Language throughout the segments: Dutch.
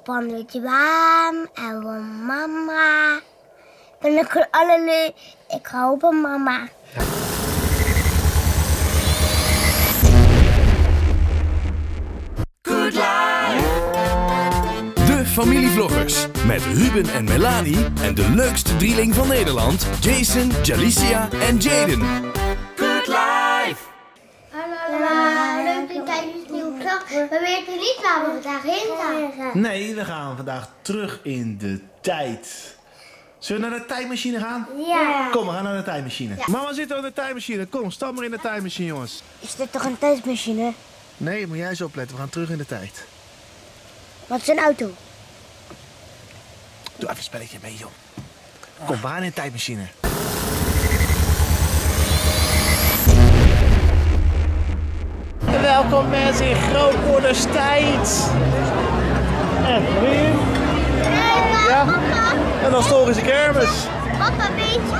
papa een beetje warm en van mama. Ben ik allerlei. Ik hou van mama. Good Life. De familievloggers met Ruben en Melanie en de leukste drieling van Nederland, Jason, Jalicia en Jaden. Good Life. Hallo, leuk dat jij dus nieuwe vlog. We weten niet waar we vandaag heen gaan. Nee, we gaan vandaag terug in de tijd. Zullen we naar de tijdmachine gaan? Ja. Kom, we gaan naar de tijdmachine. Ja. Mama zit al in de tijdmachine. Kom, stap maar in de tijdmachine, jongens. Is dit toch een tijdmachine? Nee, moet jij eens opletten. We gaan terug in de tijd. Wat is een auto? Doe even een spelletje mee, joh. Kom, we gaan in de tijdmachine. Welkom mensen in Grootmoeders tijd. En weer. Ja. En dan historische kermis. Papa, weet je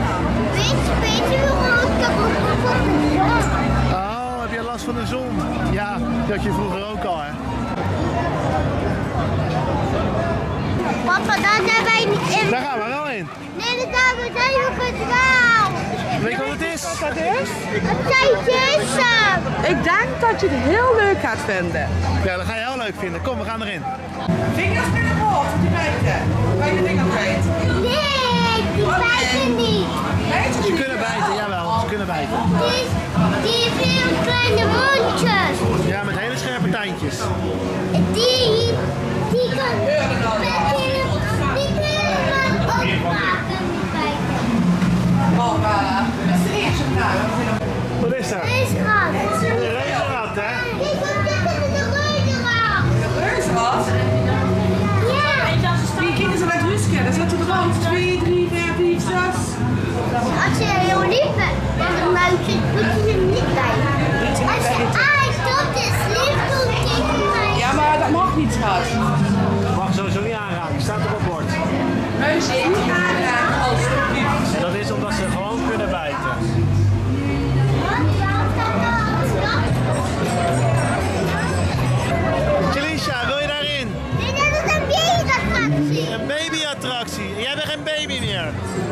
hoe groot ik van de zon? Oh, heb je last van de zon? Ja, die had je vroeger ook al, hè? Papa, daar zijn wij niet in. Daar gaan we wel in. Nee, daar zijn we verdwaald. Weet je wat het is? Wat dat is? Het zijn Jason. Ik denk dat je het heel leuk gaat vinden. Ja, dat ga je heel leuk vinden. Kom, we gaan erin. Vingers met de boord, die bijten. Bij de vinger kwijt. Nee, die bijten niet. Ze kunnen bijten, jawel. Ze kunnen bijten. Die veel kleine mondjes. Ja, met hele scherpe tandjes. Die kan opmaken, die bijten. Oh, dat is de eerste vandaag. Wat is dat? Deze gaat. Een reuzenrad, hè? Ik wil dit in de reuzenrad. Reuzenrad? Ja. Die kinderen zijn uit Ruske. Daar zitten er al 2, 3, 4, 5, 6. Als je heel lief bent, dan muisje doet je er niet bij. Als je dat is lief, doet tegen mij. Ja, maar dat mag niet, schat. Mag sowieso niet aanraken, staat op het bord. Muisje niet aanraken, alsjeblieft. En dat is omdat ze gewoon kunnen bijten. Jalicia, wil je daarin? Nee, dat is een babyattractie. Een babyattractie. Jij bent geen baby meer.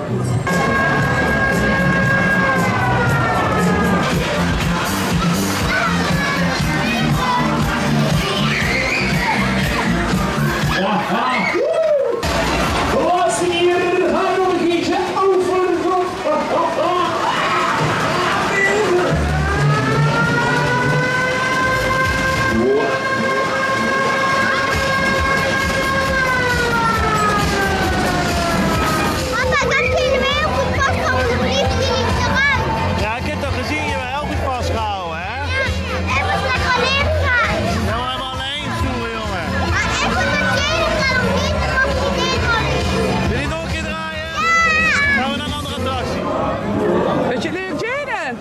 Papa, dat kunnen we heel goed vasthouden. Dan vliegt je niet eruit. Ja, ik heb dat gezien. Je bent heel goed vastgehouden, hè? Ja, en we zijn alleen gaan. Nou, helemaal alleen, stoere jongen. Maar ik wil naar Jaden gaan om niet te mogen doen. Wil je nog een keer draaien? Ja. Gaan we naar een andere attractie? Weet je leuk, Jaden?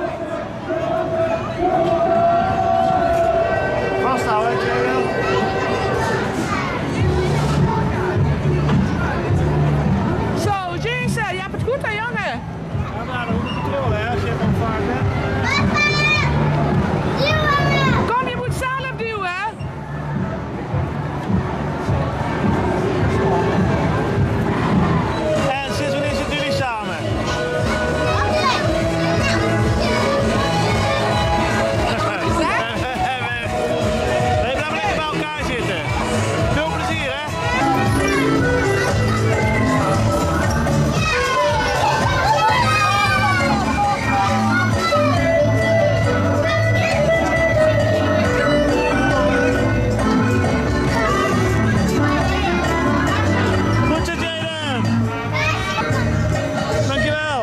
Vasthouden, hè, Jaden? Zo, Jason, je hebt het goed hè, jongen? Ja, maar dan moet je controle, hè, als je het ontvaart, hè? Papa, duwen. Kom, je moet zelf duwen. En sinds wanneer zitten jullie samen? Nee, blijf lekker bij elkaar zitten. Veel plezier, hè? Goed zo, Jaden. Dankjewel.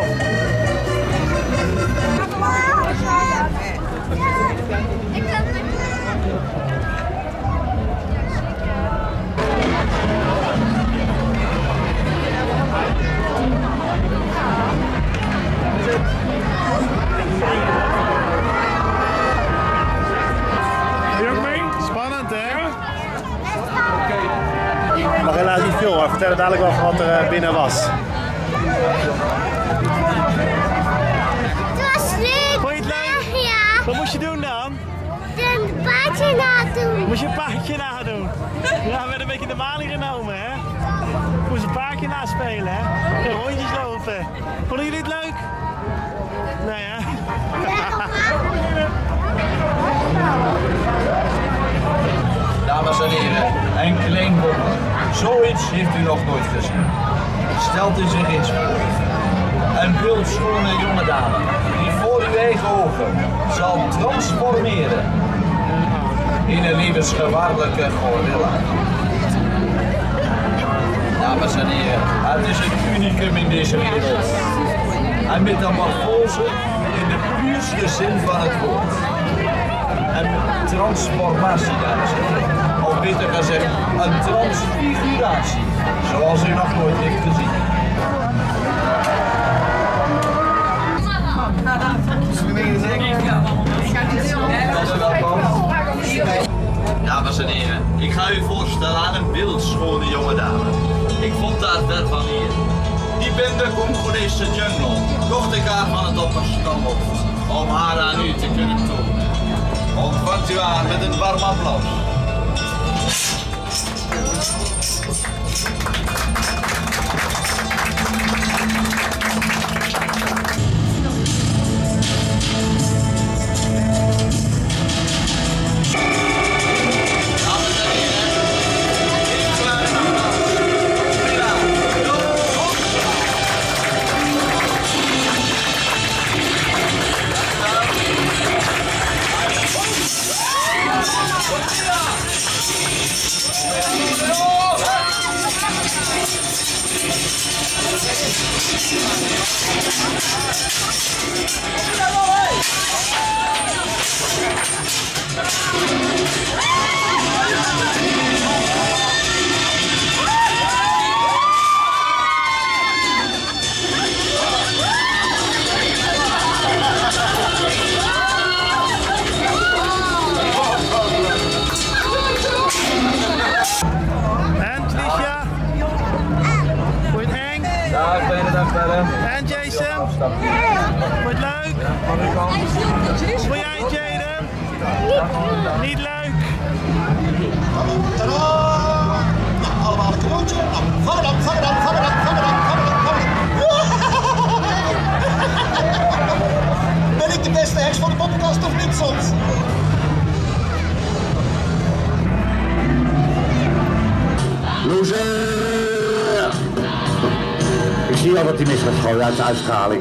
Spannend, hè? Mag helaas niet veel, maar vertel dadelijk wel wat er binnen was. Het was leuk. Vond je het leuk? Ja. Wat moest je doen dan? Een paardje nadoen. Moest je een paardje nadoen? Ja, met een beetje de helemaal niet genomen, hè? Moest een paardje naspelen, hè? En rondjes lopen. Vonden jullie het leuk? Nee, hè? Dames en heren, een klein wonder. Zoiets heeft u nog nooit gezien. Stelt u zich eens voor. Een beeldschone jonge dame die voor uw eigen ogen zal transformeren in een levensgevaarlijke gorilla. Dames en heren, het is een unicum in deze wereld. Een metamorfose in de puurste zin van het woord. Een transformatie, dames en heren. Of beter gezegd, een transfiguratie, zoals u nog nooit heeft gezien. Dames en heren, ik ga u voorstellen aan een beeldschone jonge dame. Ik vond dat ver van hier. Diep in de Congolese jungle kocht ik haar van het opperste op om haar aan u te kunnen tonen. Ontvangt u haar met een warm applaus. En Jason? Wordt leuk? Vond jij het, Jaden? Niet leuk. Tadaa! Allemaal een cadeautje. Gaan we dan. Ben ik de beste heks van de podcast of niet soms? Loser! Ik zie al wat hij mis gaat gooien uit de uitstraling.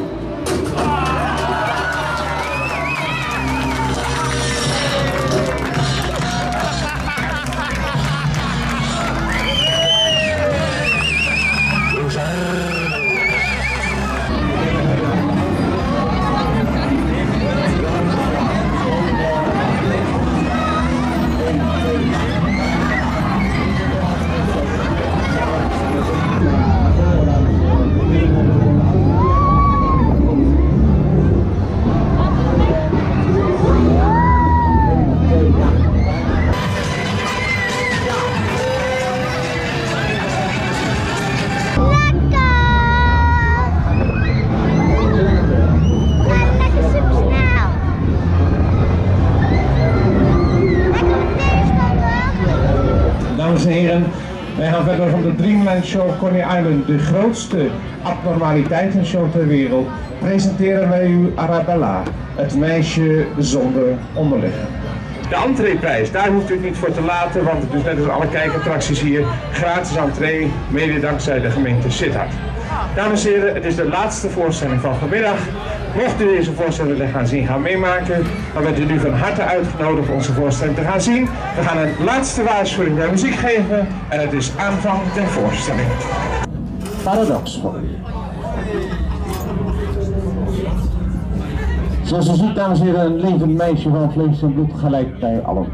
Dames en heren, wij gaan verder van de Dreamland Show Coney Island, de grootste abnormaliteitenshow ter wereld, presenteren wij u Arabella, het meisje zonder onderliggen. De entreeprijs, daar hoeft u het niet voor te laten, want het is net als alle kijkattracties hier gratis entree, mede dankzij de gemeente Sittard. Dames en heren, het is de laatste voorstelling van vanmiddag. Mocht u deze voorstelling gaan zien, gaan meemaken, dan bent u nu van harte uitgenodigd onze voorstelling te gaan zien. We gaan een laatste waarschuwing bij muziek geven en het is aanvang der voorstelling. Paradox. Zoals u ziet, dames en heren, een levend meisje van vlees en bloed gelijk bij allen.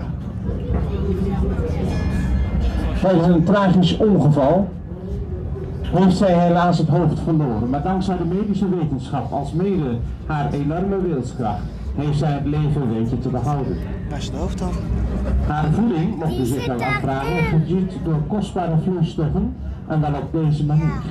Tijdens een tragisch ongeval heeft zij helaas het hoofd verloren, maar dankzij de medische wetenschap als mede haar enorme wilskracht heeft zij het leven weten te behouden. Waar is het hoofd dan? Haar voeding, mocht u zich wel afvragen, voorziet door kostbare vloeistoffen en wel op deze manier.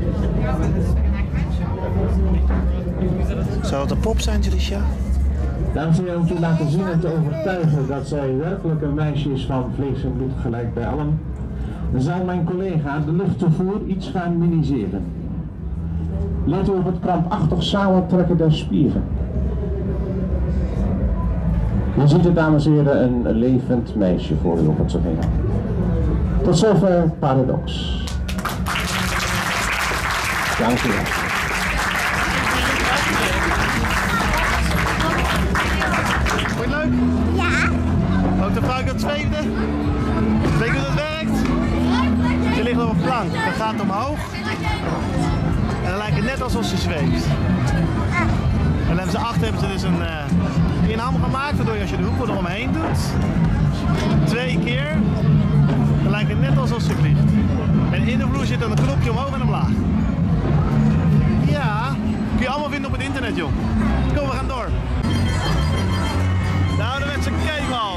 Zou het een pop zijn, Jalicia? Dames en heren, om te laten zien en te overtuigen dat zij werkelijk een meisje is van vlees en bloed gelijk bij allen, zal mijn collega de luchttoevoer iets gaan minimaliseren. Let u op het krampachtig samentrekken der spieren. Je ziet het, dames en heren, een levend meisje voor u op het toneel. Tot zover Paradox. Dank u wel. Vond je het leuk? Ja. Ook de vrouw dat zweefde? Weet je hoe dat werkt? Ze ligt op een plank, dan gaat het omhoog. En dan lijkt het net alsof ze zweeft. En dan hebben ze dus een inham gemaakt, waardoor je als je de hoepel eromheen doet, 2 keer, dan lijkt het net alsof ze vliegt. En in de vloer zit dan een knopje omhoog en omlaag. Ja, kun je allemaal vinden op het internet, joh. Kom, we gaan door. De ouderwetse keibal.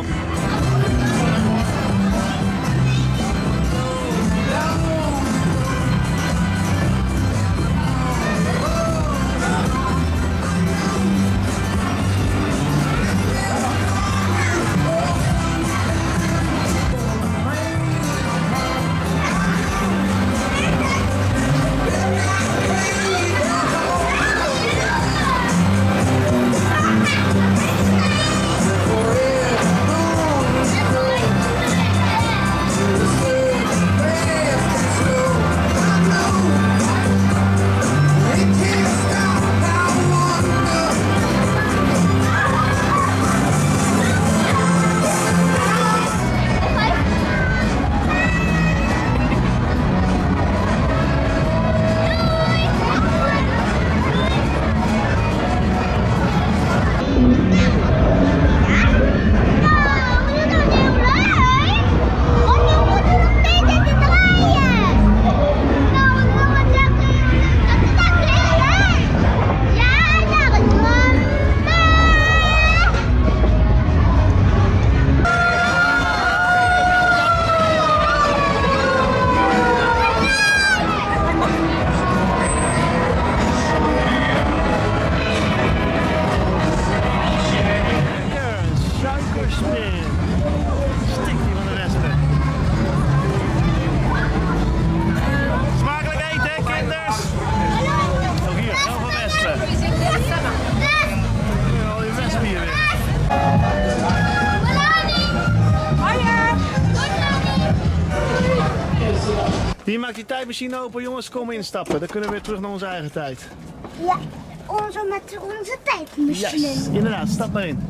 Hier maakt die tijdmachine open, jongens, kom instappen. Dan kunnen we weer terug naar onze eigen tijd. Ja, met onze tijdmachine. Yes, inderdaad, stap maar in.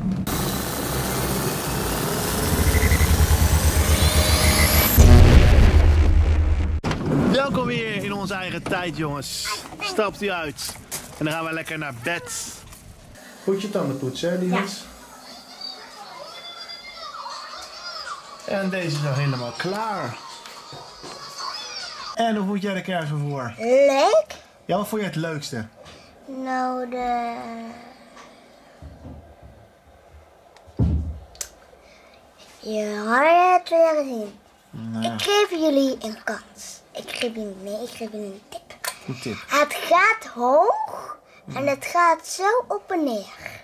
Welkom weer in onze eigen tijd, jongens. Stapt u uit. En dan gaan we lekker naar bed. Goed je tanden poetsen, hè, lieverd? Ja. En deze is al helemaal klaar. En hoe vond jij de kerst ervoor? Leuk. Ja, wat vond jij het leukste? Nou, Je had het weer gezien. Nou. Ik geef jullie een kans. Ik geef jullie een tip. Een tip. Het gaat hoog en het gaat zo op en neer.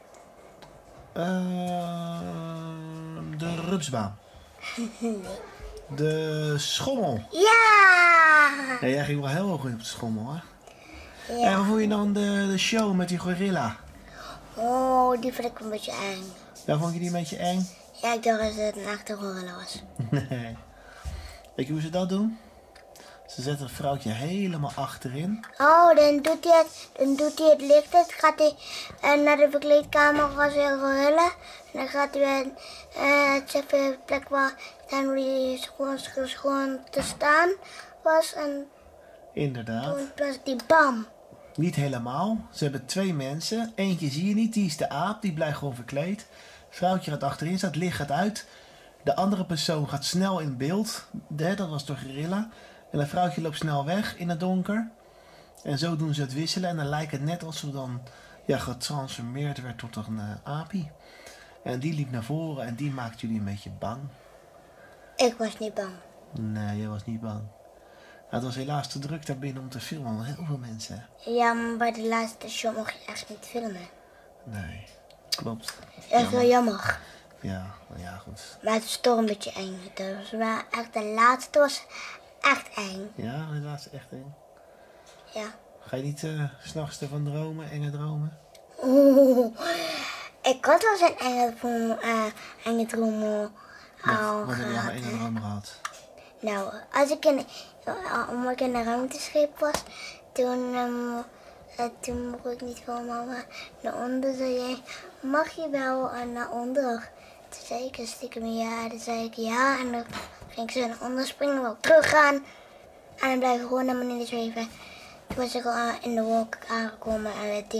De rupsbaan. Nee. De schommel. Ja! Nee, jij ging wel heel hoog in op de schommel, hè? Ja. En hoe vond je dan de show met die gorilla? Oh, die vond ik een beetje eng. Ja, vond je die een beetje eng? Ja, ik dacht dat het een echte gorilla was. Nee. Weet je hoe ze dat doen? Ze zetten een vrouwtje helemaal achterin. Oh, dan doet hij het licht uit. Gaat hij naar de verkleedkamer als een gorilla. En dan gaat hij checken de plek waar hij gewoon te staan was. En Inderdaad. toen was die bam. Niet helemaal. Ze hebben 2 mensen. Eentje zie je niet, die is de aap. Die blijft gewoon verkleed. Vrouwtje gaat achterin staan, het licht gaat uit. De andere persoon gaat snel in beeld. Dat was de gorilla. En dat vrouwtje loopt snel weg in het donker. En zo doen ze het wisselen. En dan lijkt het net alsof ze dan getransformeerd werd tot een aapie. En die liep naar voren en die maakte jullie een beetje bang. Ik was niet bang. Nee, jij was niet bang. Het was helaas te druk daarbinnen om te filmen, want heel veel mensen. Ja, maar bij de laatste show mocht je echt niet filmen. Nee. Klopt. Dat is wel jammer. Ja, maar ja, goed. Maar het is toch een beetje eng. Dus maar echt de laatste was echt eng. Ja, de laatste echt eng. Ja. Ga je niet 's nachts ervan dromen, enge dromen? Oeh. Ik had wel eens een enge droom al Wat heb je gehad. een enge droom gehad? Nou, als ik omdat ik in een ruimteschip was, toen mocht ik niet van mama naar onder. Zei jij, mag je wel naar onder? Toen zei ik stiekem ja, toen zei ik ja. En dan ging ik zo naar onder springen, wil teruggaan. En dan blijf ik gewoon naar beneden zweven. Toen was ik al in de wolk aangekomen en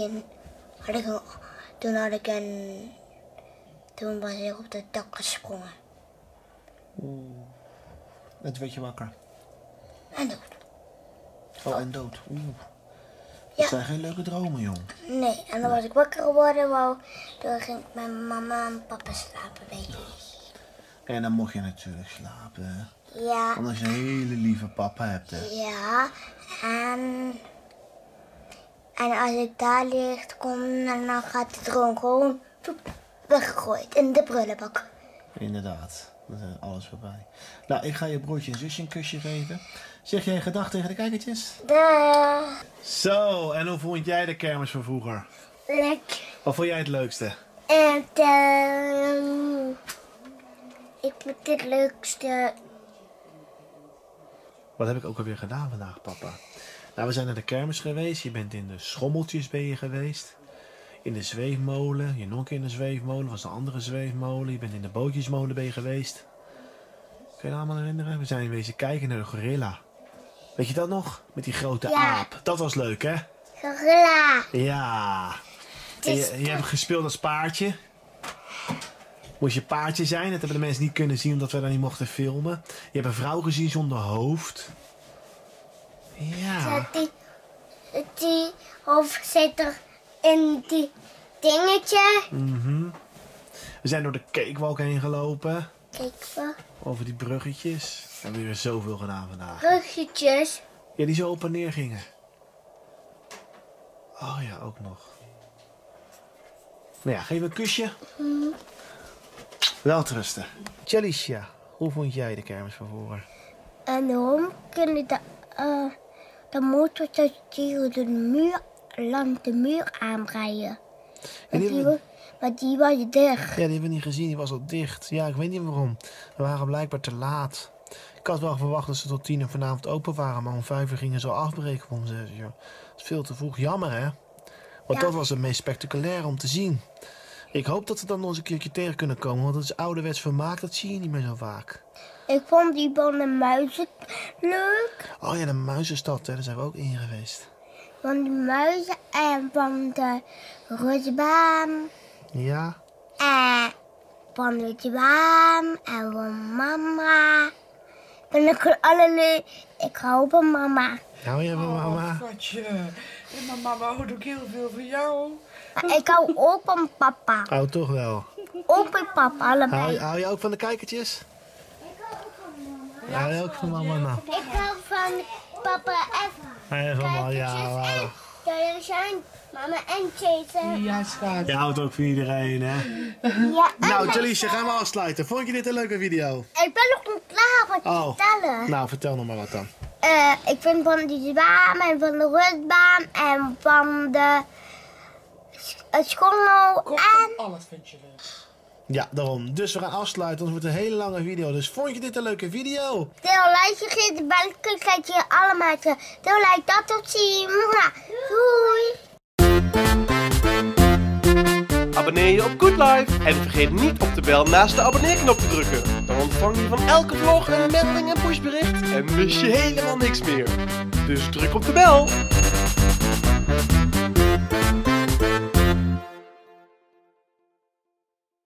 toen was ik op het dak gesprongen. Oeh. En toen werd je wakker. En dood. Oh, en dood. Oeh. Ja. Dat zijn geen leuke dromen, jong. Nee, en dan was ik wakker geworden. Toen ging ik met mama en papa slapen, weet je. En dan mocht je natuurlijk slapen. Ja. Omdat je een hele lieve papa hebt, hè. Ja, en als ik daar licht kom, dan gaat de droom gewoon weggegooid in de prullenbak. Inderdaad. Dat is alles voorbij. Nou, ik ga je broertje en zusje een kusje geven. Zeg jij gedag tegen de kijkertjes? Dag. Zo, en hoe vond jij de kermis van vroeger? Lekker. Wat vond jij het leukste? En ik vond het leukste. Wat heb ik ook alweer gedaan vandaag, papa? Nou, we zijn naar de kermis geweest. Je bent in de schommeltjes ben je geweest. In de zweefmolen. Je nog een keer in de zweefmolen. Was een andere zweefmolen. Je bent in de bootjesmolen ben je geweest. Kun je dat allemaal herinneren? We zijn wezen kijken naar de gorilla. Weet je dat nog? Met die grote aap. Dat was leuk, hè? Gorilla. Ja. En je hebt gespeeld als paardje. Moest je paardje zijn. Dat hebben de mensen niet kunnen zien omdat we daar niet mochten filmen. Je hebt een vrouw gezien zonder hoofd. Ja. Die hoofd zit er in die dingetje. We zijn door de cakewalk heen gelopen. Kijk wel. Over die bruggetjes. We hebben weer zoveel gedaan vandaag. Bruggetjes. Ja, die zo op en neer gingen. Oh ja, ook nog. Nou ja, geef een kusje. Welterusten. Jalicia, hoe vond jij de kermis van vroeger? En waarom kunnen de motor tegen de muur, langs de muur aanrijden? Maar die was dicht. Ja, die hebben we niet gezien. Die was al dicht. Ja, ik weet niet waarom. We waren blijkbaar te laat. Ik had wel verwacht dat ze tot 10 uur vanavond open waren. Maar om 5 uur gingen ze al afbreken om 6 uur. Dat is veel te vroeg. Jammer, hè? Want dat was het meest spectaculair om te zien. Ik hoop dat we dan nog eens een keertje tegen kunnen komen. Want dat is ouderwets vermaak. Dat zie je niet meer zo vaak. Ik vond die van de muizen leuk. Oh ja, de muizenstad. Hè? Daar zijn we ook in geweest. Van de muizen en van de rutbaan. Ja. En van de rutbaan en van mama. Ik hou van mama. Hou je van mama? Schatje. En mijn mama houdt ook heel veel van jou. Maar ik hou ook van papa. Oh, toch wel. Ook van papa, allebei. Hou je ook van de kijkertjes? Hou je ook van mama? Nou. Ik hou van papa en Hou je van mama? Ja, jullie zijn mama en Jason. Ja, schat. je houdt ook van iedereen, hè? Ja, Nou, Jalicia, gaan we afsluiten. Vond je dit een leuke video? ik ben nog niet klaar wat te Oh. vertellen. Nou, vertel nog maar wat dan. Ik vind van die zwaan en van de rustbaan en van de schommel en... Alles vind je leuk. Ja, daarom. Dus we gaan afsluiten, anders wordt het een hele lange video. Dus vond je dit een leuke video? Deel, like, vergeet de belletje, kijk je allemaal. Deel, like, dat tot ziens. Doei! Abonneer je op Good Life en vergeet niet op de bel naast de abonneerknop te drukken. Dan ontvang je van elke vlog een melding en pushbericht en mis je helemaal niks meer. Dus druk op de bel.